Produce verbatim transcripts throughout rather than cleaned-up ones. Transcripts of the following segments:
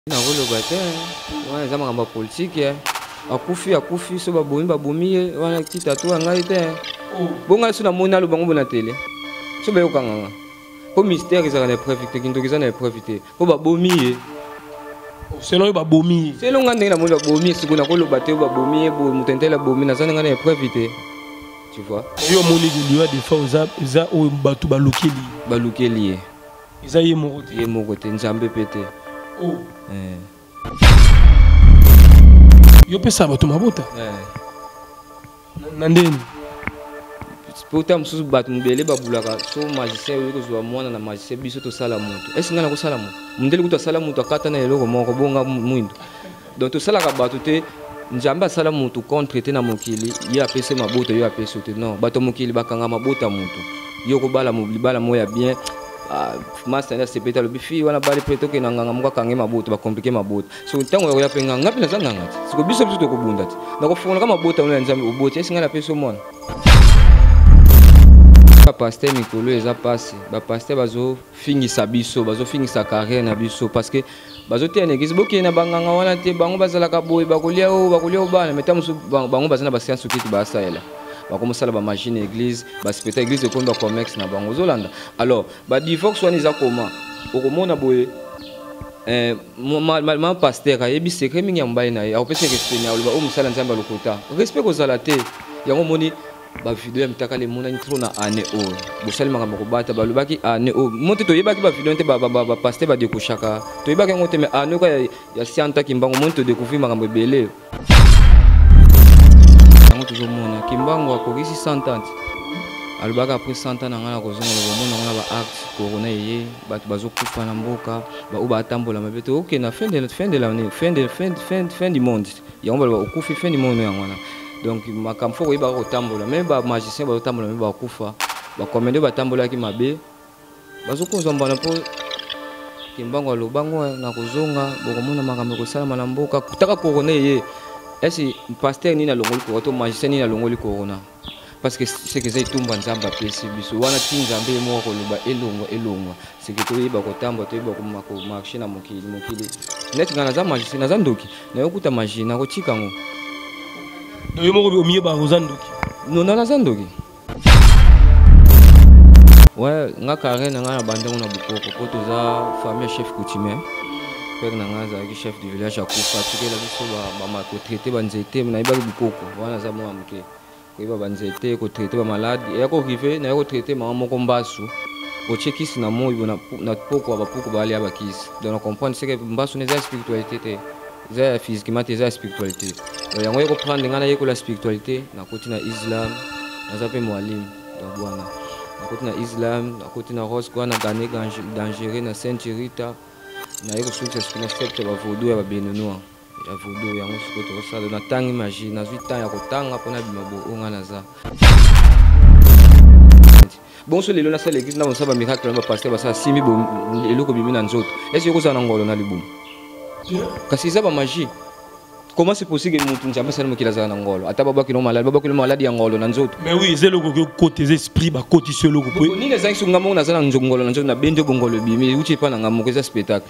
Na rolo bate, wana eza makambo ya politique akufi akufi so babomi babomi ye wana kita to ngai te. Bonga so na mona lo bango bona tele. So ba yokanga. Po mystère ezaka na préfecte kinto kiza na préfecte. Po babomi ye. Selon babomi. Selon nga ndenge na mona babomi siko na kolo bate babomi ye bo mutentela babomi na zana nga na préfecte. Tu vois? Yo moni de liwa des fois za za o batu balukeli. Balukeli. Za ye moko te. Ye moko te nzambe pete. Oh. Eh. Yo pesa bato mabota. Eh. Nandeni. Pota mususu bato mbele babulaka so magicien yo kozwa mwana na magicien biso to sala mutu. Est-ce ngana ko sala mutu? Mundele kuto sala mutu akata na eloko moko bonga mwindo. Donc to sala ka bato te nzamba sala mutu contre te na mokili ya pese mabota yo apese te non. Bato mokili bakanga mabota mutu. Yo ko bala mobili bala moya bien. Ah, master na sepeta lo bifi wana bali peto ke nanganga muka kange mabuto ba compliquer mabuto so ntango ya penga ngapi na zanga ngati siko biso biso to kubunda ti na ko fona kama mabuto na nzambe uboti esinga na peso mona ba pasteur mikolo eza passe ba pasteur bazo fingisa biso bazo fingisa carrière na biso parce que bazo te na église boki na banganga wana te bango bazala ka boy bakolia o bakolia o bana metamusu bango bazana ba science okiti ba saela bakomosala ba machine église ba spectacle église ekondo commerce na bango zolanda alors ba divorce wana eza koma okomona boye eh ma pasteur ayebi secret mingi ya mobali na ye akopesa respect na oloba o musala nzambe lokota respect kozala te yango moni ba video ya mitaka le mona nitro na ane o bosali makambo kobata balobaki ane o monte toyebaki ba video te ba ba pasteur ba dekoshaka toyebaki ngote me ane ko ya sianta kimbango monte découvrir makambo ebele toujours mona kimbango akokisi cent ans alobaka après cent ans nanga na kozonga le mona ngana ba acte corona ye bato bazokufa na mboka ba uba atambola mabeto OK na fin de fin de l'année fin de fin fin fin du monde yango ba okufi fin du monde yangwana donc makamfo ko yeba ko tambola même ba magicien ba tambola même ba kufa ba komende ba tambola ki mabe bazokozomba na po kimbango alobango na kozonga bokomona makambo ko sala na mboka kutaka corona ye. Est-ce que pasteur ni na longoli ko to magicien ni na longoli corona parce que c'est que ça tombe nzamba pesi biso wana tinzambe mo ko loba elongo elongo c'est que to yeba ko tamba to yeba ko mako marché na mokili mokili net ngana za magicien na za ndoki na yokuta magie na ko tika ngo do yo moko omiye ba rozandoki non na za ndoki ouais nga Karen nga na bandengo na bukoko ko to za famille chef coutumier père nangaza ki chef du village akufa tikela biso ba ba ko traiter ba nzete na iba bikoko wana za mo amuke ko iba ba nzete ko traiter ba malade ya ko rive na ko traiter mama moko mbasu ko chekisi na mo ibo na na poko ba poko ba ali abakisi donc on comprend c'est que mbasu ne za spiritualité te za physiquement te za spiritualité donc yango ko prendre ngana yeko la spiritualité na koti na islam na za pe mwalimu donc bwana na koti na islam na koti na rose kwa na gane dangereux na sainte rita na yeko succès kuna secte ba voodoo ya ba benenoa ya voodoo yango siko to sala na tangi magie na zuita ya kotanga pona bimabo onga na za bon so lelo na sala l'église na on saba miracle na pasteur ba sa simi bo eloko bimi na nzoto est-ce que kozana ngolo na libumu kasi za ba magie comment c'est possible que mutu njamba sala mokila za na ngolo ata baba kilo malade baba kilo malade ya ngolo na nzoto mais oui zelo ko côté esprit ba côté selo ko po ni les gens ngamo na za na ngolo na nzoto na benjo bongolo bimi uchi pa na ngamo ko za spectacle.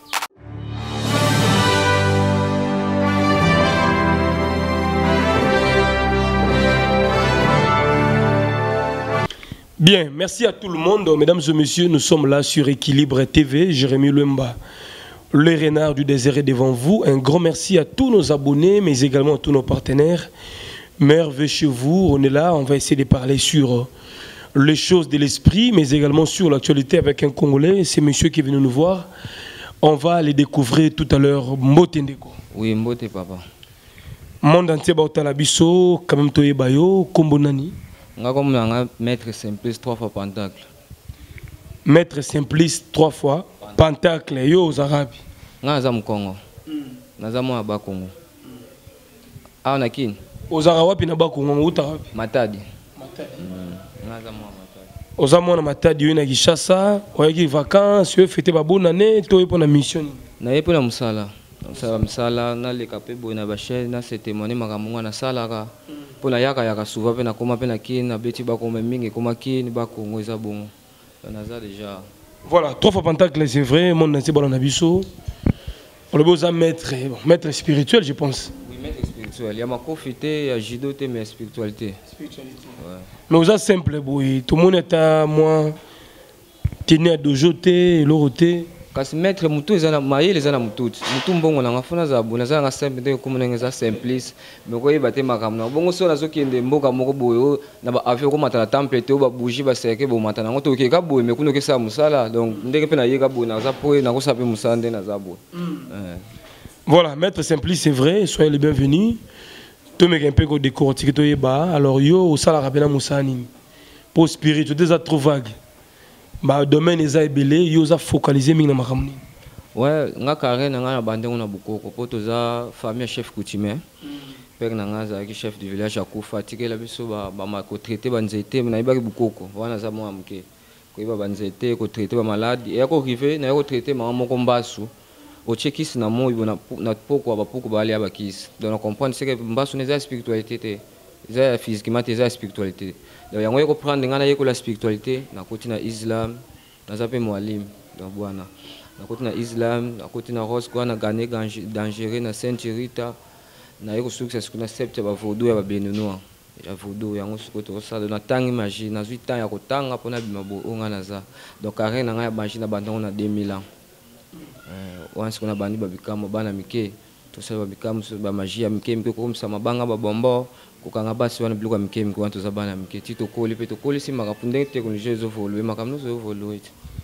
Bien, merci à tout le monde. Mesdames et messieurs, nous sommes là sur Équilibre T V. Jérémy Lemba, le renard du désert est devant vous. Un grand merci à tous nos abonnés, mais également à tous nos partenaires. Merveilleux chez vous, on est là. On va essayer de parler sur les choses de l'esprit, mais également sur l'actualité avec un Congolais. C'est monsieur qui est venu nous voir. On va les découvrir tout à l'heure. Mbote Ndeko. Oui, Mbote papa. Monde entier Baotalabiso, quand même Toye Bayo, Kombonani. Comme maître simplice trois fois pentacle. Maître simplice trois fois pentacle. Yo aux Arabes. Nga za Congo. Naza mo ba Congo. Ah na kin. Aux Arabes na ba Congo utarabi. Matadi. Matadi. Nga za mo Matadi. Aux Amona Matadi yo na Kishasa, oyaki vacances, yo fêter ba bonne année, to pour la mission. Na yepo na musala. Musala musala na le kapé bo na ba chaîne na se témoigner makamunga na salaka. Pona yaka yaka souvent pe na koma pe na kin na beti ba koma mingi koma kin ba Congo eza bongo. On a ça déjà. Voilà, trois fois pentacle c'est vrai, mon nasi bala na biso. On le besoin maître, bon, maître spirituel, je pense. Oui, maître spirituel. Il y a ma confité, il y a judo, mais spiritualité. Spiritualité. Ouais. Mais vous êtes simple, boy. Tout le monde est à moi. Tenu à dojoté, l'oroté. Kasi maître mutu ezana maye les ana mutu mutu mbongo na ngafuna za bona za ngasembe de komuna ngeza simplice mais ko yebate makamna bongo so na zo kende mboka moko boyo na ba avion ko matana temple te ba bougie ba seke bo matana ngoto ke ka boyo mais kuno ke sa musala donc ndenge pe na yeka bo na za po na ko sape musande na za bo. Voilà, maître simplice c'est vrai, soyez les bienvenus. To me un peu ko décortiquer to yeba alors yo au sala rapena musani. Pour spirituel déjà trop vague. Bah domaine eza ebele yo za focaliser mingi na makamni. Ouais, nga carré na nga na bande on a beaucoup ko to za famille chef coutumier. Père na nga za ki chef du village akufa tikela biso ba ba ma ko traiter ba nzete na ibaki bukoko wana za mo amke. Ko iba ba nzete ko traiter ba malade et ko rive na ko traiter mama moko mbasu. O chekisi na mo ibona na poko ba poko ba ali abakisi. Donc on comprend c'est que mbasu ne za spiritualité te. Za physiquement za spiritualité. Donc yango yeko prendre ngana yeko la spiritualité na koti na Islam na zape mwalim donc bwana na koti na Islam na koti na Rose kwa na gane dangereux na Sainte Rita na yeko success kuna septe ba voodoo ya ba beninois ya voodoo yango sukoto ça na tangi magie na huit ans ya kotanga pona bimabo ngana za donc carré na nga ya magie na bandongo na deux mille ans euh once kuna bandi ba bikamo bana mike to ça ba bikamo ba magie ya mike mike ko msa mabanga ba bombo kokanga basi wana biloko mike mike wantu za bana mike tito koli pe to koli si makapunde technologie zo voler makamno zo voler.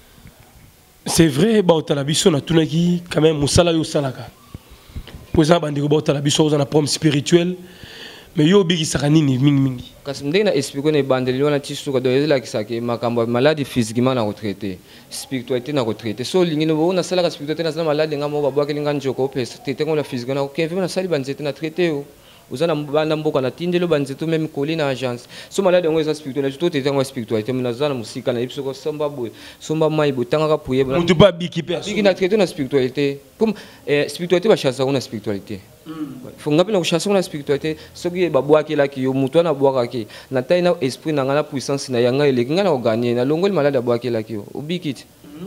C'est vrai ba otala biso na tunaki quand même musala yo salaka poza bandi ko ba otala biso za na prom spirituel mais yo bigi sakanini mingi mingi kasi ndenge na expliquer na bandeli wana tisuka do ezela kisake makambo maladie physiquement na retraité spiritualité na retraité so lingino bo na sala ka spiritualité na maladie ngamo ba bwaka linga njoko pesa tete ngona physiquement na kevin na sali banzete na traité yo uzana banda mboka na tindelo banzetu même koli na agence so malade ngo eza spiritualité tout était ngo spiritualité mais nazana musika na ipso ko somba boy somba mai botanga ka puye bana mutu ba biki pe biki na traité na spiritualité comme eh spiritualité ba chassa na spiritualité faut ngapi na chassa na spiritualité so ki ba bwaki la ki yo mutu na bwaka ki na tai na esprit na ngana puissance na yanga ile ngana o gagner na longoli malade bwaki la ki yo obikiti.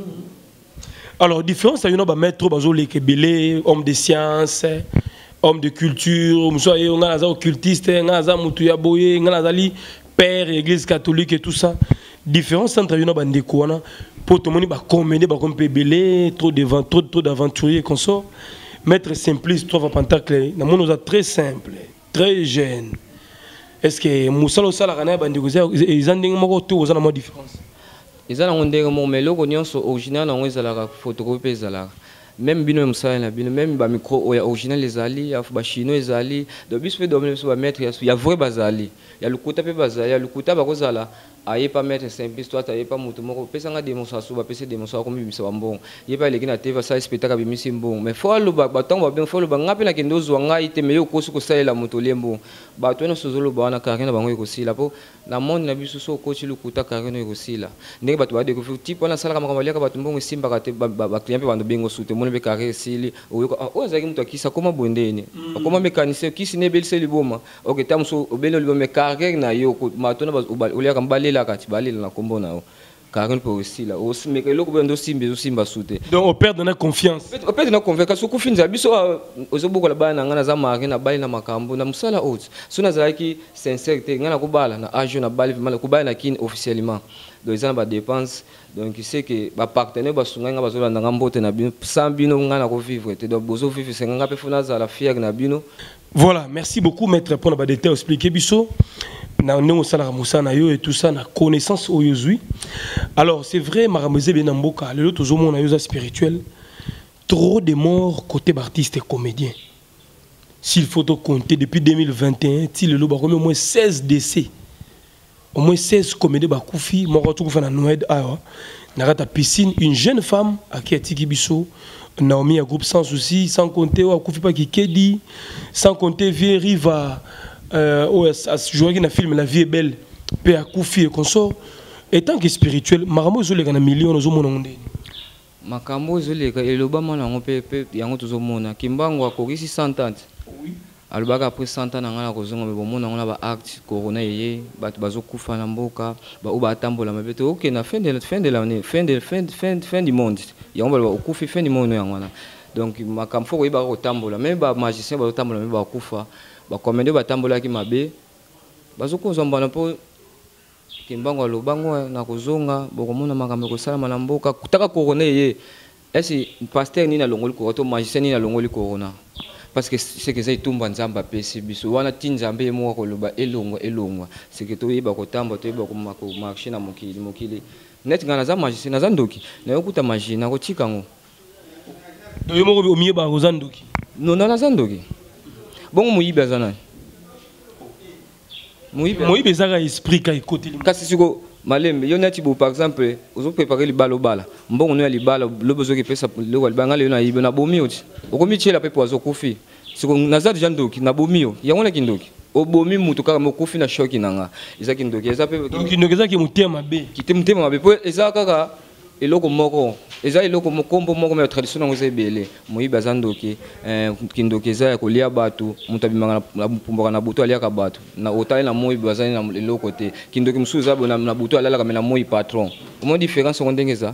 Alors différence ayuna ba mettre bazo le kebele homme de science homme de culture, soyez un occultiste, un mutuya boye, un père église catholique et tout ça. Différence entre une bande quoi pour tout le monde bah comméder bah comme pébélé, trop de trop trop d'aventuriers qu'on sort. Maître simplice trois pentacle, na mono très simple, très jeune. Est-ce que Moussa lo sala kana bande goza ils ont ndenge moko to oza na mo différence. Ils ont ndenge mo meloko nyonso original na ngweza la photocopie zala. Même bino musala na bino même ba micro original les ali ya ba chinois les ali de bis fait dominer sur ba mettre ya vrai bazali ya lukuta pe bazali ya lukuta ba kozala aye pas mettre simple toi aye pas mutu moko pesa nga démonstration ba pesa démonstration comme bimisa bambon ye pas lekina te va ça spectacle bimisi mbon mais faut lo ba batongo ba bien faut lo ba ngape na kendo zo nga ite me yo kosu ko salela mutu lembo ba to na sozolo ba na karina bango ko sila po na monde na biso so ko chi lukuta karina ko sila ndenge bato ba de ko type na sala kama kama liaka bato mbongo simba ka te ba client pe bando bengo sute mona be carré sili o o zaki mutu akisa koma bondeni koma mécanicien kisi ne bel seli boma ok tamso obelo libo me carré na yo ko matona ba o liaka mbali la kati balila na kombo na o carré pour aussi là o mais que loko bendo simbe zo simba sute donc on perd de confiance on perd de confiance so kufinza biso ozoboko la bana ngana za mari na bali na makambo na musala out so na zaki sincérité ngana ko bala na age na bali mal ko bala na kin officiellement donc ils ont ba dépense donc il sait que ba partenaire ba sunga nga bazolanda ngambote na bino sans bino ngana ko vivre te donc bozo vivre c'est nga pe fona za la fière na bino. Voilà, merci beaucoup maître pour ba détail expliquer biso na ndongo sala musa na yo et tout ça na connaissance oyozui. Alors c'est vrai marameze bien mboka le toujours mon ayoza spirituel trop de morts côté artiste et comédien. S'il faut te compter depuis deux mille vingt et un, il le au moins seize décès. Au moins seize comédiens bakoufi, mon retour fait na Noël awa. Na ta piscine une jeune femme à qui a tiki biso Naomi a groupe sans souci, sans compter au koufi pas qui kedi, sans compter vie riva euh au jouer dans film La vie est belle, pe à koufi et consort. Et tant que spirituel, maramo zo le kana million zo mona ndeni. Makambo zo le ka eloba mona ngope pe yango to zo mona kimbango akokisi cent ans. Oui. Alubaka après cent ans ngana ko zongo bo mona ngona ba acte corona yé bat bazo kufa na mboka ba uba tambola mabeto OK na fin de fin de l'année fin de fin fin fin du monde yango ba okufi fin du monde yango na donc makambo fo koyeba kotambola même ba magicien bazotambola même bakufa bakomende batambolaki mabe bazokozwa mbala mpo Kimbangu alobango na kozonga bokomona makambo kosalama na mboka kutaka korona ye esi pasteur nini alongoli korona to magicien nini alongoli korona parce que c'est que ça itumba nzamba pesi biso wana tinzambe mo koloba elongwa elongwa c'est que toyeba kotamba toyeba ko marcher na mokili mokili net ngana za magicien na za ndoki na yokuta magie na kotika ngo do yo moko omiye ba za ndoki non na za ndoki bongo muyiba zana muyiba muyiba zaka esprit ka ikoti kasi siko malembe yo neti bo par exemple ozo préparer li balo bala mbongo no ya li bala lobo zo ki pesa lo li banga le na yibe na bomi oti okomi chela pe poazo kufi siko nazadi jandoki na bomi yo yango na kindoki obomi mutu kaka mokufi na shoki nanga eza kindoki eza pe kindoki eza ki mutema be kite mutema mabe po eza kaka eloko moko eza eloko mokombo moko me tradition ngo zebele moyiba zandoki eh kindoki eza ya kolia batu mutu abimanga na pumboka na butu aliaka batu na otali na moyi bazani na eloko te kindoki musuza bona na butu alala kama na moyi patron comment différence ngo ndengeza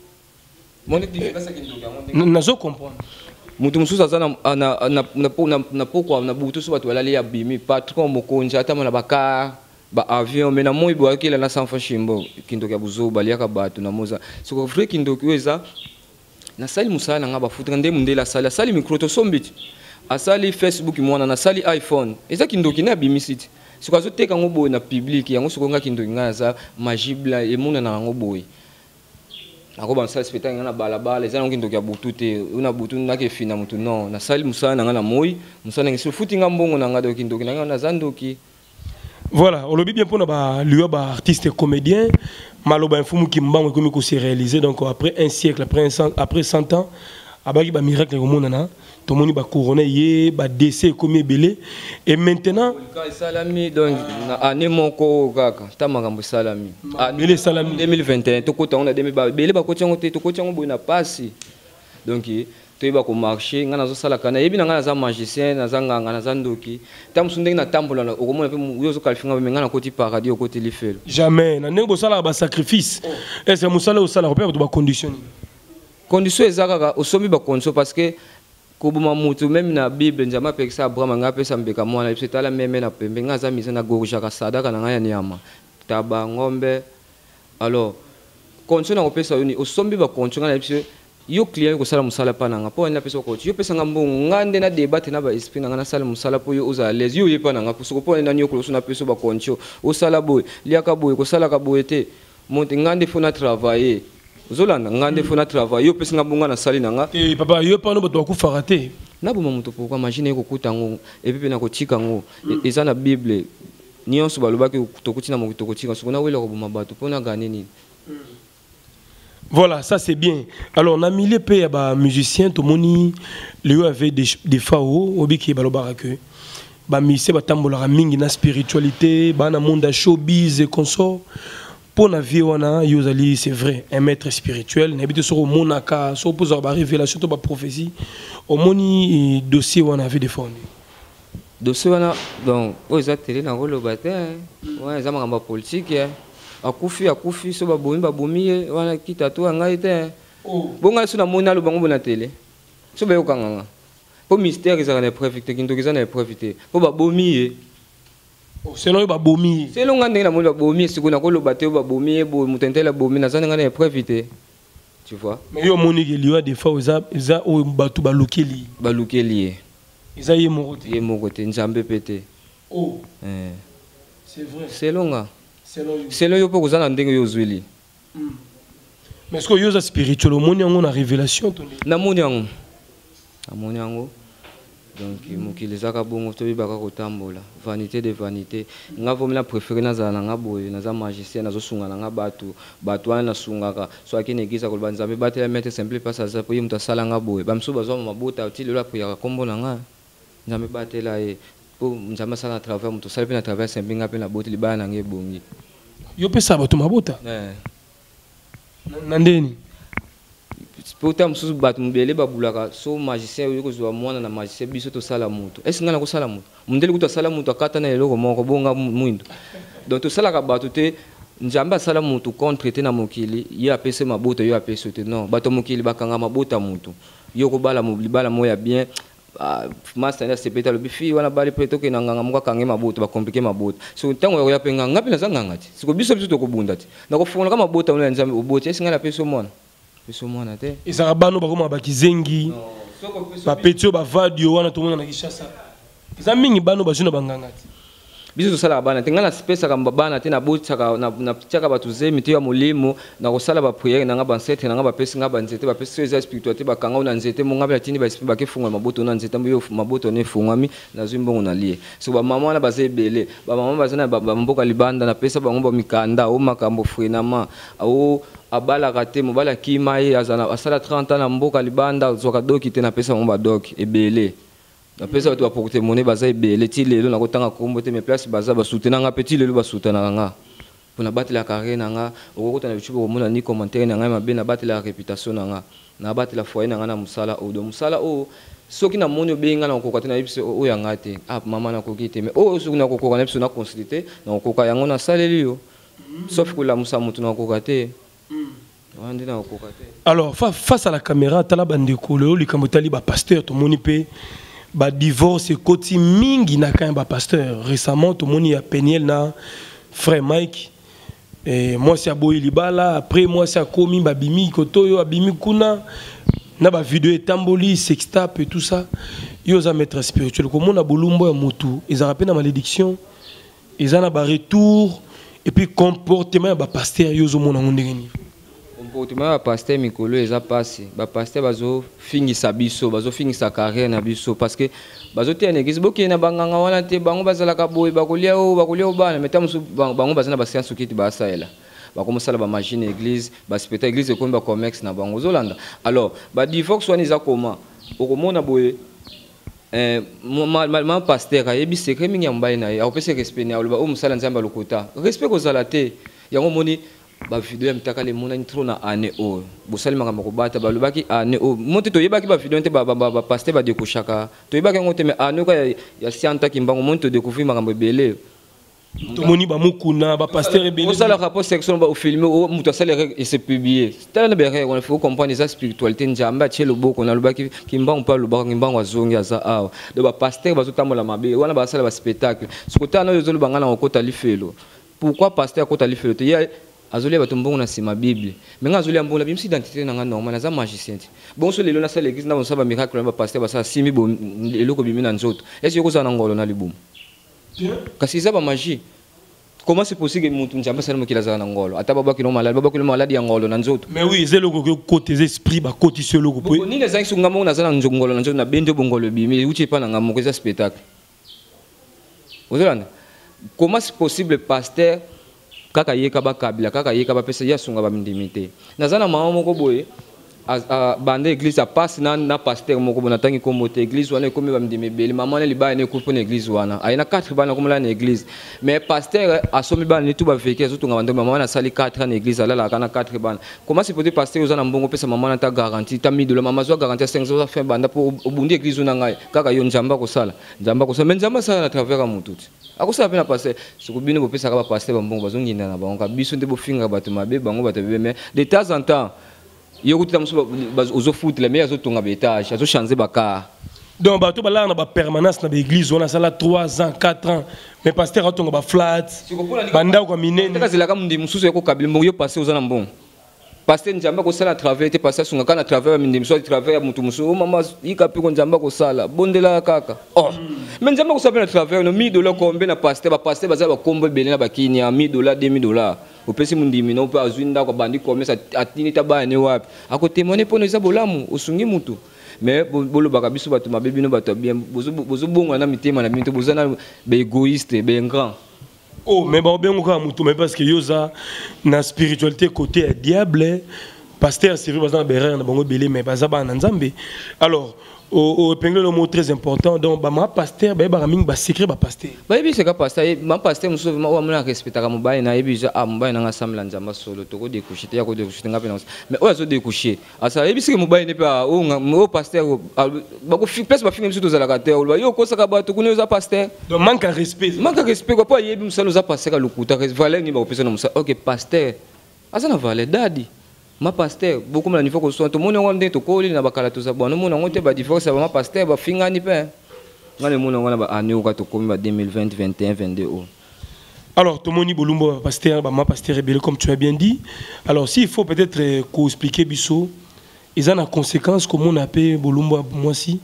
mon différence kindoki ngo nazo comprendre mutu musuza za na na na na na pokwa na butu so batu alali ya bimi patron mokonja ata na baka ba avion mais na moi bo akila na sanfa shimbo kindoki abuzo baliaka batu na moza siko vrai kindoki weza na sali musala nga bafutra nde mundela sala sali micro to sombiti asali Facebook mwana na sali iPhone eza kindoki na bimisiti siko azoteka ngo boy na public yango siko nga kindoki nga za magibla emuna na ngo boy ako ba sali spectacle na balabala eza ngo kindoki abutu te una butu na ke fina mutu non na sali musala nga na moi musala ngi futi nga mbongo na nga do kindoki na nga na zandoki. Voilà, on le dit bien pour nous, lui, artiste et comédien, Maloba Infumu Kimbangu comme il s'est réalisé donc après un siècle, après un cent, après cent ans, abaki ba miracle au monde na, tout le monde ba couronné yé, ba décès comme belé et maintenant salami donc année moko kaka, tamakambo salami. Belé salami deux mille vingt et un, to kota on a demi ba belé ba koti ngote, to koti ngo na pasi. Donc toyeba ko marcher ngana zo sala kana yebi ngana za magicien na za nganga na za ndoki tamsunde na tambola na okomona pe yozo kalifinga be ngana koti paradis okoti lifelo jamais na nengo sala ba sacrifice et c'est musala osala repère ba condition condition ezaka osomi ba condition parce que kobuma mutu même na bible njama pekisa abraham nga pesa mbeka mwana ipse tala meme na pembe ngaza mise na gorja ka sadaka na ngaya nyama taba ngombe alors condition na kopesa yoni osomi ba condition na ipse yo client ko sala musala pa nanga po na pesa ko yo pesa ngambongo ngande na debate na ba esprit nanga na sala musala po yo uza les yo yepa nanga po ko po na nyoko so na pesa ba koncho o sala boy liaka boy ko sala ka boy te monte ngande fo na travailler zolanda ngande fo na travailler yo pesa ngambongo na sali nanga eh papa yo pa no bato ku farate na boma muto pourquoi imagine ko kutango et puis na ko tika ngo eza na bible nyonso balobaki to kutina mo to kutika so na wela ko boma bato po na gane ni. Voilà, ça c'est bien. Alors, on a mis les pays à musiciens, tout le monde avait des, des fao, au biki balobarake. Bah, musicien, bah, tambola mingi na spiritualité, bah, na monde showbiz et consort. Pour la vie, on a, yozali, c'est vrai, un maître spirituel. N'habite sur au monaka, sur opposé à la révélation, à la prophétie. Au moni dossier, on avait défendu. Dossier, on a, donc, aux ateliers, dans le bâtiment, ouais, ça m'a politique, akufi akufi so babomi babomi wana kita to ngai te bonga so na mona lo bango bona tele so be okanga po mystère ezaka na préfecte kinto kiza na préfecte po babomi selon babomi selon ngande na mona babomi siko na ko lo bateo babomi bo mutentela babomi na zana ngana na préfecte tu vois mais yo moni ke liwa des fois za za o batu balukeli balukeli eza ye mokote ye mokote nzambe pété oh eh c'est vrai selon nga c'est là yo pour ça ndenge yo zweli mais est-ce que yo za spirituel au moni ngo na révélation to na moni ngo na moni ngo donc mokili zaka bongo to bibaka kotambola vanité de vanité nga vomela préférer na za nga boye na za magicien na zo sunga na batu batu wana sungaka so akine giza ko banzambe batela mettre simple pas ça pour yimta sala nga boye bamso bazo mabota utile la priya kombo na nga nzambe batela e pour nzambe sala à travers muto sala à travers simple nga pe na boti libana na nge bongi yo pesa bato mabota eh nandeni pourtant mususu bato mbele babulaka so magicien yo ko zwa mwana na magicien biso to sala muto est-ce ngana ko sala muto mundeli kuto sala muto akata na eloko moko bonga mwindo donc to sala ka bato te nzamba sala muto contre te na mokili yo apese mabota yo apese te non bato mokili bakanga mabota muto yo ko bala mo libala moya bien master na sepeta lo bifi wana bali preto ke nanganga muka kange mabuto ba compliquer mabuto so tango ya penga ngapi na zanga ngati siko biso biso to kubunda ti na ko fona kama mabuto na nzambe ubote esinga na peso mona peso mona te ezaka bano bakoma bakizengi ba petio ba vadio wana to mona na Kishasa eza mingi bano bazuna bangangati biso tosala bana te ngana space kamba bana te na butaka na na tchaka batu zemi te ya molimo na kosala ba prière na ngaba nzete na ngaba pesi ngaba nzete ba pesi za spiritualité ba kanga na nzete mo ngaba tini ba ba ke funga maboto na nzete mbo maboto ne fungami na zwimbongo na lie so ba mama na baze belé ba mama bazana ba mboka libanda na pesa ba ngomba mikanda o makambo frenama o abala kate mo bala kimaye azana asala trente ans na mboka libanda zoka doki te na pesa mo ba doki ebelé na pesa watu wapokote mone baza ebele ti lelo na kotanga kombo te me place baza ba soutenir nga petit lelo ba soutenir nga pona batela carrière nga okokota na YouTube komona ni commentaire na nga mabe na batela réputation na nga na batela foyer na nga na musala o do musala o soki na moni obenga na kokota na biso o yanga te ah mama na kokite me o soki na kokoka na biso na consulter na kokoka yango na saleli yo sauf que la musa mutu na kokate wandi na kokate. Alors face à la caméra tala bandeko le likamotali ba pasteur to moni pe ba divorce koti mingi na quand ba pasteur récemment tout le monde y a Peniel na frère Mike et moi c'est aboyi libala après moi c'est komi ba bimi kotoyo abimi kuna na ba vidéo etamboli sextape et tout ça yo za maître spirituel comme on a bolumbo ya mutu ils ont rappelé na malédiction ils ont ba retour et puis comportement ba pasteur yo zo mona ngondengeni comportement ya pasteur mikolo eza passé ba pasteur bazo fingisa biso bazo fingisa carrière na biso parce que bazo te na église boki na banganga wana te bango bazala ka boy bakolia o bakolia o bana meta musu bango bazana ba science okiti ba saela ba commencer la ba machine église ba spectacle église ko ba comex na bango zolanda alors ba divorce wana eza comment okomona boye eh ma pasteur ayebi secret mingi ya mbaye na ye akopesa respect na oloba o musala nzamba lokota respect ko zala te yango moni ba vidéo mtaka le mona intro na année o bosali makambo ko bata ba lobaki année o monte to yebaki ba vidéo te ba ba pasteur ba décochaka to yebaki ngote me année ko ya sianta kimbango monte to découvrir makambo belé to moni ba mukuna ba pasteur ebele on sala rapport section ba filmer o muto sala et se publier tala na bere on faut comprendre sa spiritualité njamba tshelo boko na lobaki kimbango pa lobaka kimbango azongi aza awa do ba pasteur ba zotambola mabe wana ba sala ba spectacle sikotana yo zolo bangana okota lifelo pourquoi pasteur akota lifelo te ya azolia bato mbongo na sima Bible mais nga azolia mbongo la bimsi identité na nga normal na za magicien bon so lelo na sala l'église na on saba miracle na ba pasteur ba sa simi bo eloko bimi na nzoto est-ce que koza na ngolo na libumu kasi za ba magie comment c'est possible que mutu njamba sala mokila za na ngolo ata baba kino malade baba kino malade ya ngolo na nzoto mais oui c'est le côté esprit ba côté sur le côté ni les anges ngamo na za na ngolo na nzoto na bende bongolo bimi uchi pa na ngamo ko za spectacle ozolanda comment c'est possible pasteur kaka yeka ba kabila kaka yeka ba pesa ya sunga ba mindimité nazana mama moko boye a bande église a passe na na pasteur moko bona tangi kombo te église wana komi ba mindime beli mama na liba ne ko pona église wana ayina quatre bana komla na église mais pasteur asomi bana ni tout ba veke zo tunga bande mama na sali quatre na église ala la kana quatre bana comment c'est possible pasteur ozana mbongo pesa mama na ta garantie ta midi le mama zo garantie cinq cents faire banda pour obundi église na ngai kaka yo njamba ko sala njamba ko sala mais njamba sala na travers mututi akosala pena passer sukubini bopesa ka passer bambongo bazonginda na bango biso nde bofinga bato mabe bango bato bebe mais de temps en temps yokuta muso ozo foot le mais azo tonga betage azo changer baka donc bato bala na ba permanence na l'église on a sala trois ans quatre ans mais pasteur atonga ba flat banda ko minene takazela ka mundi mususu yako kabili mbongo yo passer ozana mbongo pasteur njamba ko sala travers te passer sunga kana travers mindi muso travers mutu muso mama ikapi ko njamba ko sala bondela kaka oh mais njamba ko sala travers no mille dollars combien na pasteur ba pasteur baza ba kombo belena ba kinya mille dollars deux mille dollars opesi mundimi no pa azwinda ko bandi komesa atini tabane wapi ako témoigner pono za bolamu osungi mutu mais bolo baka biso bato mabebi no bato bien bozo bozo bongo na mitema na bintu bozana be égoïste be grand. Oh, mais bon, bien encore mutu mais parce que yoza na spiritualité côté diable pasteur c'est vrai bazana berrer na bango belé mais bazaba na nzambe alors au épingle le mot très important donc ba ma pasteur ba ba mingi ba secret ba pasteur ba yebi c'est ka pasteur ma pasteur muso ma wa mona respecta ka mobile na yebi ja mobile na ngasambla nzamba solo to ko découcher ya ko découcher ngapi na mais o azo découcher asa yebi c'est que mobile ne pa o o pasteur ba ko fi place ba fi muso to zala ka te o yo ko saka ba to kuno za pasteur donc manque de respect manque de respect ko pa yebi musalo za pasteur ka lokuta valeur ni ba ko pesa na musa OK pasteur asa na valeur dadi ma pasteur beaucoup na niveau ko so to mona ngonde to ko li na bakala to sabona mona ngote ba divorce ba ma pasteur ba fingani pe ngale mona ngona ba ane ko to ko ba deux mille vingt, vingt et un, vingt-deux o. Alors Tomoni Bolumbo pasteur ba ma pasteur rebelle comme tu as bien dit. Alors s'il faut peut-être euh, qu'on expliquer biso ils ont la conséquence comment on appelle Bolumbo moi si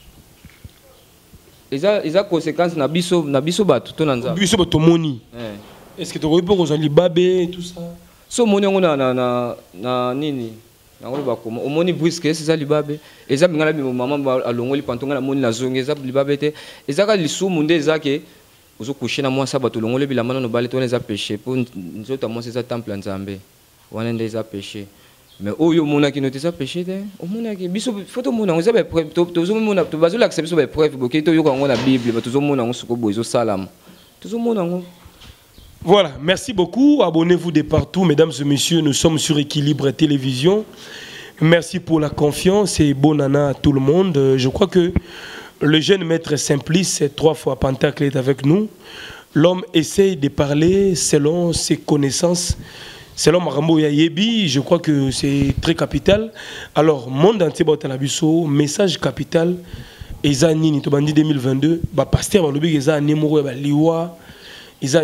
ils ont ils ont conséquence na biso na biso ba tout na nza biso ba Tomoni. Est-ce que tu peux qu'on ali babé tout ça? So moni ngona na na na nini na ngolo ba koma omoni brisque c'est ça libabe eza bingala bi maman ba alongoli pantonga na moni na zonge eza libabe te eza ka lisumu nde eza ke ozo coucher na moi ça ba to longoli bi la mano no bale to eza péché pour nzota moi c'est ça temple nzambe wana nde eza péché mais oyo mona ki note eza péché te omona ki biso photo mona eza ba preuve to zo mona to bazo l'accepter so ba preuve boke to yo ko ngona bible ba to zo mona ngosuko bozo salam to zo mona ngo. Voilà, merci beaucoup. Abonnez-vous de partout, mesdames et messieurs. Nous sommes sur Équilibre Télévision. Merci pour la confiance et bonne année à tout le monde. Je crois que le jeune maître Simplice, trois fois Pentacle, est avec nous. L'homme essaye de parler selon ses connaissances. Selon Marambo Yayebi, je crois que c'est très capital. Alors, monde entier, Botalabiso, message capital. Ezani Nitobandi deux mille vingt-deux, pasteur Balobi, Ezani Moro Liwa. Ils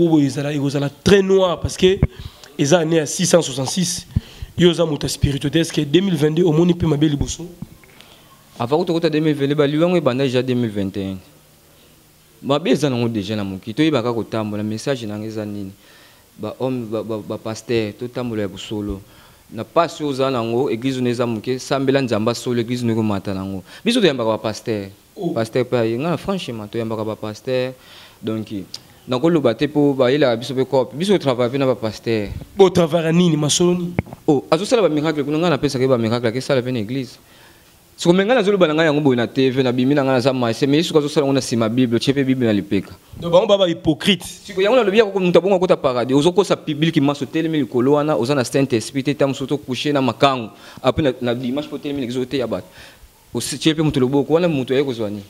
ont très noir parce que ils ont né à six cent soixante-six. Ils ont une spiritualité. Est-ce que deux mille vingt-deux, au monde peut m'abeler bosso? Avant que deux mille vingt-deux, il y a déjà deux mille vingt et un. Ma belle en déjà na muki. To ibaka ko tambola message na ngeza nini. Ba homme ba ba pasteur to tambola ya busolo. Na passe aux anango église neza muki sambela nzamba solo église ngo mata nango. Biso to yambaka ba pasteur. Pasteur pa nga franchement to yambaka ba pasteur. Donc donc le bateau pour bailler la biso be cop biso travailler na ba pasteur bo travailler nini masoloni oh azo sala ba miracle kuna ngana pesa ke ba miracle ke sala vena église siko menga na zolo bana ngaya ngombo na T V na bimina ngana za ma sema yesu kazo sala ngona sima bible chepe bible na lipeka donc ba baba hypocrite siko yango na lobia ko mutabonga ko ta paradis ozoko sa biblique maso telemi likolo wana ozana saint esprit te tam soto coucher na makango après na, na dimanche po telemi exoté ya bat o chepe mutu loboko wana mutu yeko zwani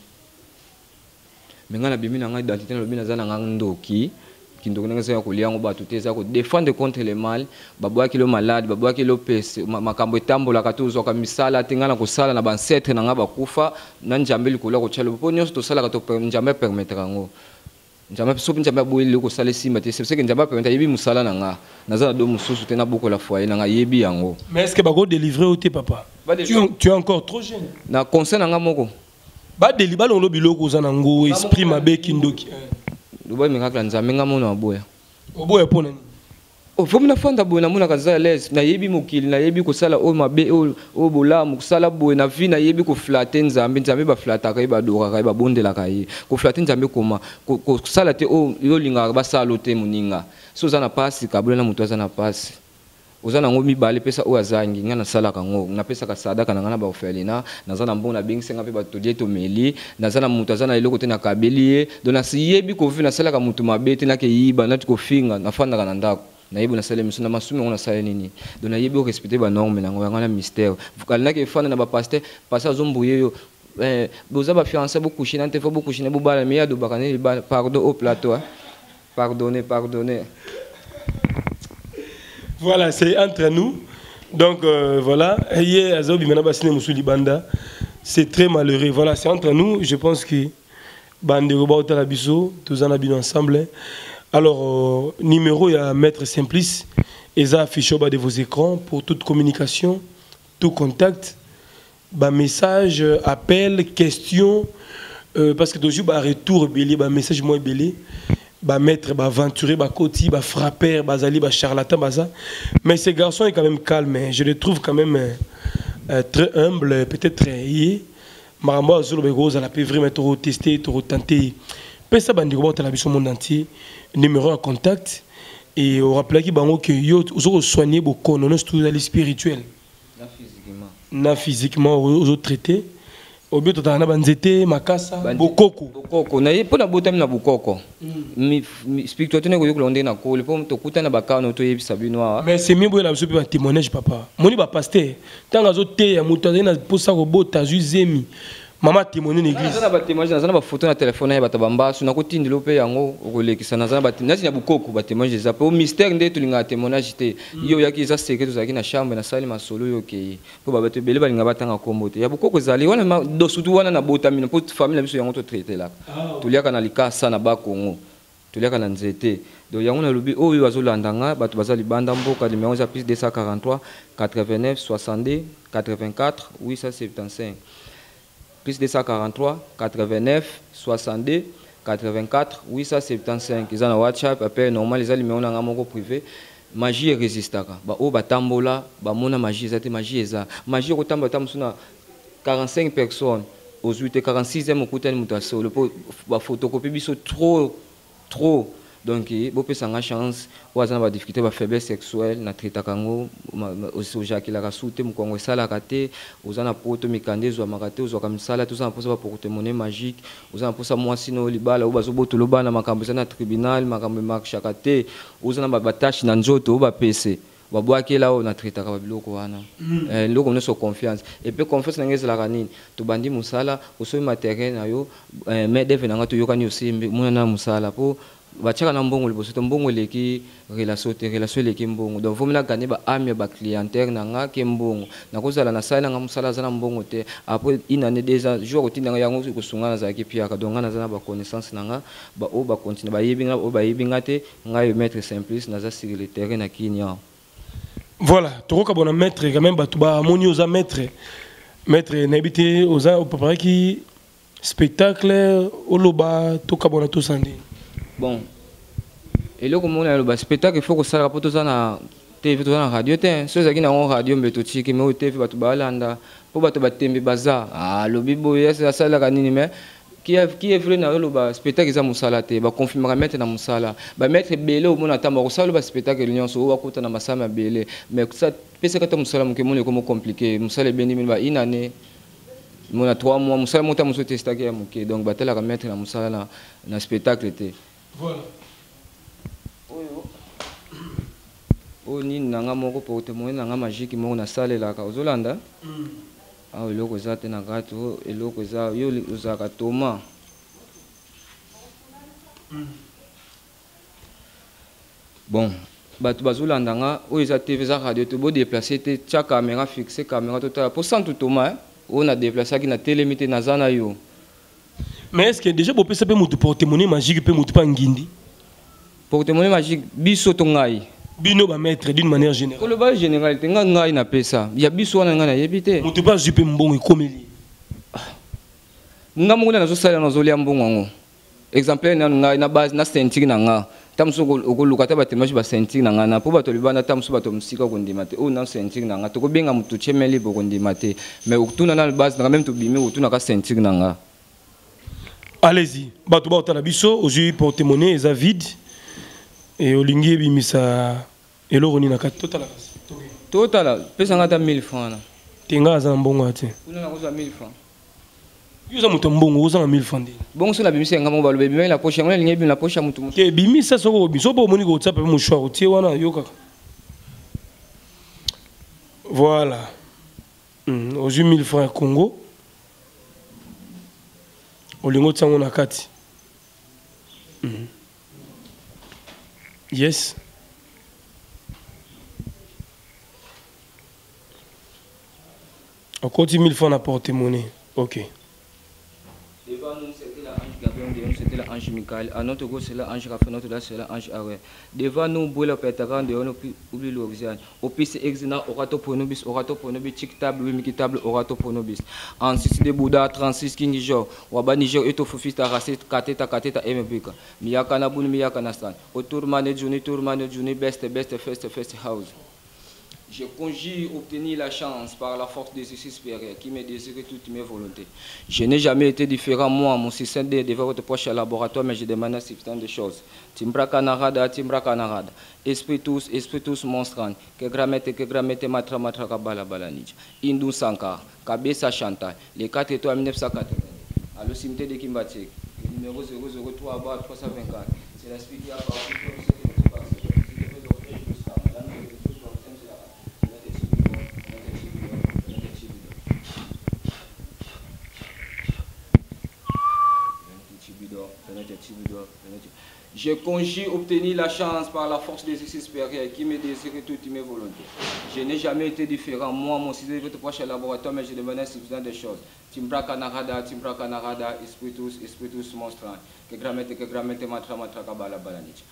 mengana bimina ngai identité na lobina za na ndoki kindoko nga za ko liango ba tuteza ko défendre contre le mal babwa ki lo malade babwa ki lo pese makambo etambola katuzo ka misala tingana ko sala na bancetre na nga bakufa na njambe likolo ko chalo po nyonso to sala ka to njambe permettre ngo njambe so njambe boyeli ko sala simba te c'est que njambe permettre yebi musala na nga na za do mususu te na boko la foyer na nga yebi yango. Mais est-ce que ba go délivrer au te papa? Tu, tu es encore trop jeune. Na conseil na nga moko ba deliba lo biloko za nango esprit mabe kindoki dubai miracle nzambe nga mona boya oboya pona ni o fomu na fanda boya na mona kaza les na yebi mokili na yebi ko sala o mabe o o bolamu ko sala boya na vi na yebi ko flatter nzambe nzambe ba flatter kai ba dora kai ba bondela kai ko flatter nzambe koma ko sala te o yo linga ba sala te muninga so za na pasi kabula na mutu za na pasi ozana ngomi bale pesa o azangi ngana sala kango na pesa ka sadaka na ngana ba ofelina nazana mbona bing senga pe ba todie to meli nazana mutu azana iloko te na kabelie dona siyebi ko vi na sala ka mutu mabete na ke yiba na ko finga na fanda kana ndako na yebi na sala miso na masumi ngona sala nini dona yebi o respecter ba norme na ngana mystère vukala na ke fanda na ba pasteur pasteur zombuye yo eh boza ba fiancé beaucoup china te fo beaucoup china bo bala me ya do bakane pardon au plateau pardonnez pardonnez. Voilà, c'est entre nous. Donc euh, voilà, c'est très malheureux. Voilà, c'est entre nous. Je pense que Bandego Talabiso, tous en habillent ensemble. Alors, euh, numéro, il y a Maître Simplice. Et ça affiche au bas de vos écrans pour toute communication, tout contact, bah, message, appel, question. Euh, parce que toujours, bah, retour, bah, message moins belé. Bah maître, bah aventuré, bah côté, bah frappeur, bah zali, bah charlatan, bah ça. Mais ce garçon est quand même calme. Je le trouve quand même euh, très humble, peut-être y. Maramba azul begos, elle a pu vraiment trop tester, trop tenter. Mais ça, bah ndigo bah la monde entier, numéro en contact et on rappelle qu'il bah que yo, vous soigner beaucoup, non c'est tout dans spirituel. Na physiquement. Na physiquement, aux autres traités. Au but de na banzete makasa bokoko bokoko na ye pona botam na bokoko mi spiritualité ne ko yokolonde na ko le pom to kuta na bakano to yebisa binoa. Mais c'est mieux pour la super témoignage papa moni ba pasteur tanga zo te ya muto na posa ko bota zuzemi Maman témoigné une église. Nazana ba témoignage, nazana ba photo na téléphone ya batabamba, suna ko tindilo pe yango okolekisa nazana ba nasi na bukoko ba témoignage za po mystère nde tulinga témoignage te. Yo yaki za secret tozaki na chambre na sali masolo yo ke. Po ba bato bele balinga batanga kombote. Ya bukoko zali wana do sutu wana na botamina po famille na biso yango to traiter là. Tuliaka na likasa na ba Congo. Tuliaka na nzete. Do yango na lobi oyo azolandanga bato bazali banda mboka numéro za plus deux cent quarante-trois quatre-vingt-neuf soixante-deux quatre-vingt-quatre huit cent soixante-quinze. Plus deux cent quarante-trois quatre-vingt-neuf soixante-deux quatre-vingt-quatre huit cent soixante-quinze. Ils ont un WhatsApp, appel normal, ils ont le numéro en privé. Magie résistaka. Ba o batambola, ba mona magie, zate magie eza. Magie otamba tamsuna quarante-cinq personnes. Aux quarante-sixième au côté de mutasso. Le ba photocopie biso trop trop. Donc, il faut que ça chance, ou à la difficulté de faiblesse sexuelle, na traita kango, aussi au Jacques la soute, mon congo ça la raté, aux ana poto mikande, aux amaraté, aux comme ça là, tout ça pour ça pour te monnaie magique, aux ana pour ça moi sinon libala, ou bazo boto loba na makambo na tribunal, makambo mak chakate, aux ana batache na njoto, ou ba P C. Wabwaki là on a traité avec biloko wana eh loko on so confiance et puis confiance na ngezi la kanini to bandi musala oso matériel na yo mais deve na ngato yokani osimbi muna na musala po bachaka na mbongo liboso to mbongo leki relation te relation leki mbongo donc faut mena gagner ba ami ba clientèle na nga ke mbongo na kozala na sala nga musala za na mbongo te après une année déjà jour otinda yango ko sungana za ki pia ka donc nga na ba connaissance na nga ba o ba continue ba yibinga o ba yibinga te nga yo maître simplice na za sur le terrain na kinya. Voilà, tu vois qu'on a maître quand même, tu vas moni aux maître, maître n'habité aux au papa qui spectacle au loba, tout cabona tout sandi. Bon, et là comme on a le spectacle, il faut que ça rapporte ça na T V, tout ça na radio, tiens, ceux qui n'ont radio mais tout qui mais au T V va tout balanda, pour battre battre tembe baza, ah le bibo yes la salle la canine mais qui est qui est vrai na le bas spectacle za musala te ba confirmer mettre na musala ba mettre belé au mona tamba ko ça le bas spectacle union so wa kota na masama belé mais ça pesa kata musala mo ke mo ko compliqué musala beni min ba une année mona trois mois musala monta muso testa ke mo ke donc ba tela ka mettre na musala na na spectacle te voilà oyo o ni nanga moko porte mo nanga magique mo na salle la ka ozolanda ah eloko eza te na gato eloko eza yo ozaka toma bon bato bazolanda nga oyo eza T V eza radio te bo déplacer te tia caméra fixe caméra totala pour cent toma on a déplacé qui na télémité na zana yo. Mais est-ce que déjà bo pesa pe mutu porte-monnaie magique pe mutu pa ngindi porte-monnaie magique biso to ngai bino ba maître d'une manière générale. Ko le ba général te nga ngai na pesa ya biso wana nga na yebite mutu pa jupe mbongo ekomeli nga mungula na zo sala na zo lia mbongo ngo exemplaire na ngai na base na ceinture na nga tamso ko lukata ba temaji ba ceinture na nga na po ba to libana tamso ba to musika ko ndima te o na ceinture na nga to ko benga mutu chemeli bo ko ndima te mais utuna na base na même to bimi utuna ka ceinture na nga. Allez-y bato ba otala biso aujourd'hui porte-monnaie eza vide et olingi bimisa eloko ni na kati total total pesa ngata mille francs na tenga za mbongo ate kuna na koza mille francs yo za muto mbongo oza na mille francs ndi bongo so na bimisa ngamo balo bimela la poche ngona lingi bimela poche mutu ke bimisa soko biso bo moni ko tsape mo choix otie wana yo kaka voilà mm ozu mille francs Congo olingo tsango na kati mm yes. Encore dix mille francs à porte-monnaie. Ok. Devant nous, c'était l'ange Gabriel, devant nous, c'était l'ange Michael. À notre gauche, c'est l'ange Raphaël, notre droite, c'est l'ange Aré. Devant nous, Boula Pétaran, devant nous, oublie l'Oxiane. Au piste exina, orato pronobis, orato pronobis, tic table, wimiki table, orato pronobis. En six de Bouddha, trente-six King Niger, Waba Niger, Eto Fufista, Racet, Kateta, Kateta, Emebika. Miyakana Bun, Miyakana Stan. Autour Mane Juni, Tour Mane Juni, Best, Best, First, First House. Je conjure obtenir la chance par la force des esprits supérieurs qui me désire toutes mes volontés. Je n'ai jamais été différent, moi, mon système de devant votre proche laboratoire, mais je demande substance de choses. Timbra canarada, timbra canarada. Esprit tous, esprit tous monstrant. Que gramete, que gramete, matra, matra, kabala, balanij. Indou Sankar, Kabesa Chantal, les quatre étoiles mille neuf cent quatre-vingt. À le cimetière de Kimbatik, numéro zéro zéro trois trois cent vingt-quatre. C'est l'esprit qui a parlé. Venez Tibidor, venez Je conjure obtenir la chance par la force des exercices supérieurs qui me désire toutes mes volontés. Je n'ai jamais été différent. Moi, mon système de votre proche laboratoire, mais je demandais si vous avez des choses. Timbra Kanarada, Timbra Kanarada, Espiritus, Espiritus monstran. Que gramete, que gramete, matra, matra, kabala, balanich.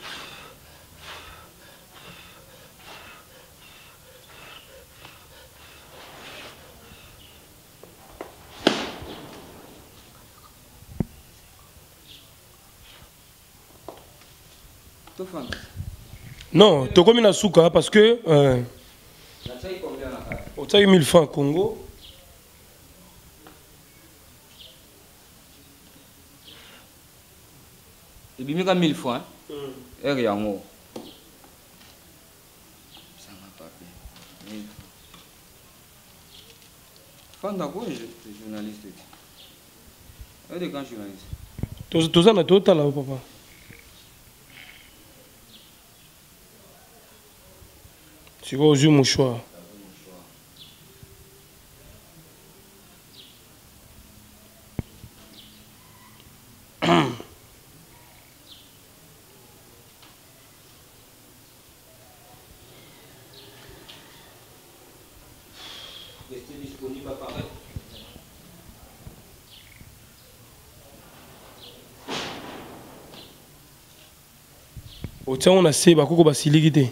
Non, tu as combien de souka parce que. Euh, tu as eu mille francs Congo. Et bien, il y a mille francs. Et rien. Ça m'a pas fait. Fan d'accord, journaliste. Et des grands journalistes. Tu as un total là, papa. Tu vas aux yeux, mon choix. Restez disponible à paraître. Au temps on a essayé, bah coucou bah siligité.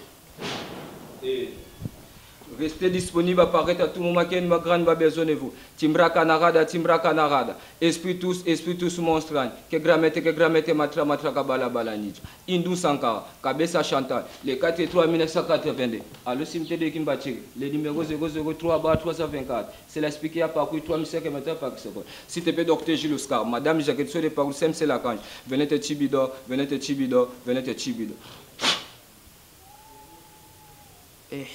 Restez disponible à paraître à tout moment qu'il y a une grande besoin de vous. Timbra Kanarada, Timbra Kanarada. Espiritus, Espiritus monstran. Que gramete, que gramete, matra, matra, kabala, balanich. Indou Sankara, Kabesa Chantal. Le quatre-trois mille neuf cent quatre-vingt-deux. À le cimetière de Kimbachiri. Le numéro zéro zéro trois trois cent vingt-quatre. C'est l'expliqué à parcours trois mille cinq cents mètres par seconde. S'il te plaît, docteur Gilles Oscar. Madame Jacques, sur les paroles, c'est la cange. Venez te Chibido, venez te Chibido, venez te Chibido. Eh.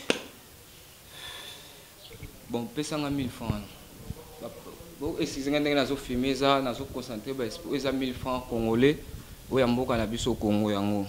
Bon, pesanga mille francs. Bon, excusez-moi, nous filmé ça, nous concentré, ils ont mille francs congolais, ou yambo cannabis au Congo yango.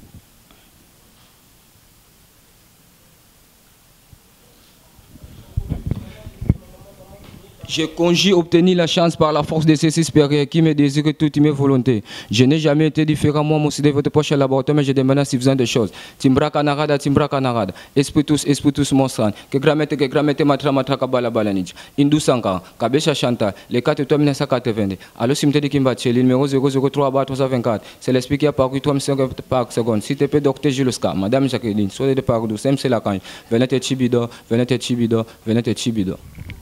Je conjure obtenir la chance par la force de ces supérieurs qui me désire toutes mes volontés. Je n'ai jamais été différent. Moi, mon de votre proche laboratoire, mais je demande si vous avez des choses. Timbra Kanarada, Timbra Kanarada. Espiritus, Espiritus monstran. Que gramete, que gramete, matra, matra, kabala, balanich. Indou Sankara, Kabesha Chantal, le quatre-trois mille neuf cent quatre-vingt-deux. À le cimetière de Kimbaché, le numéro zéro zéro trois trois cent vingt-quatre. C'est l'expliqué à parcours trois mille cinq cents par seconde. S'il te plaît, docteur Gilles Oscar, Madame Jacqueline, soyez de parcours, c'est la canne. Venez te Chibido, venez te Chibido, venez te Chibido.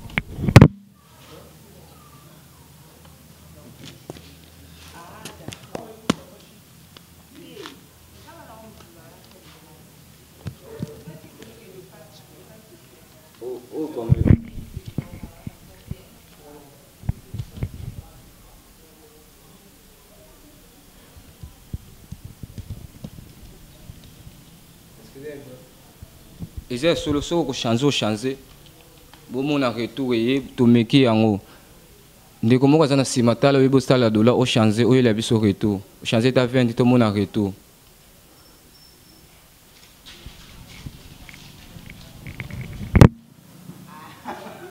Oh, comme et c'est sur le sol que changer changer bon mon a retouré to meki yango ndeko moko azana simatala we bostala dola o changer o yela biso retour changer ta vingt to mon a retour